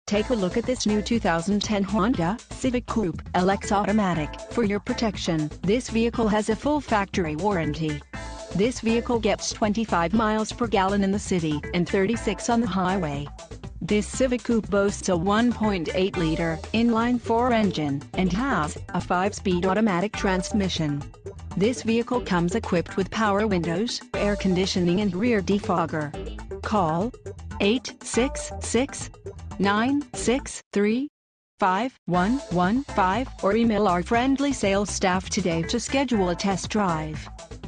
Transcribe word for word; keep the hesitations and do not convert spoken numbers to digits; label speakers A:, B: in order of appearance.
A: Take a look at this new two thousand ten Honda Civic Coupe L X Automatic. For your protection, this vehicle has a full factory warranty. This vehicle gets twenty-five miles per gallon in the city and thirty-six on the highway. This Civic Coupe boasts a one point eight liter inline-four engine and has a five-speed automatic transmission. This vehicle comes equipped with power windows, air conditioning and rear defogger. Call eight six six, nine six three, five one one five or email our friendly sales staff today to schedule a test drive.